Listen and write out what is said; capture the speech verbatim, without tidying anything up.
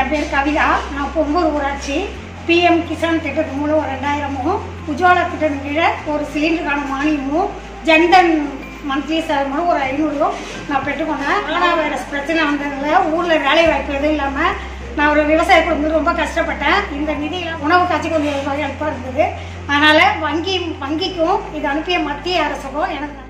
என் பேர் கவிதா. நான் பொங்கூர் ஊராட்சி பிஎம் கிசான் திட்டத்து மூலம் ஒரு ரெண்டாயிரமும் உஜ்வாலா திட்டத்தின் கீழே ஒரு சிலிண்டருக்கான மானியமும் ஜன்தன் மந்த்லி சேவை மூலம் ஒரு ஐநூறுரூவா நான் பெற்றுக்கொண்டேன். கொரோனா வைரஸ் பிரச்சனை வந்ததில் ஊரில் வேலை வாய்ப்பு எதுவும் இல்லாமல் நான் ஒரு விவசாய குடும்பம் ரொம்ப கஷ்டப்பட்டேன். இந்த நிதியில் உணவு காட்சி கொஞ்சம் ஹெல்ப்பாக இருந்தது. அதனால் வங்கி வங்கிக்கும் இது அனுப்பிய மத்திய அரசுக்கும் எனக்கு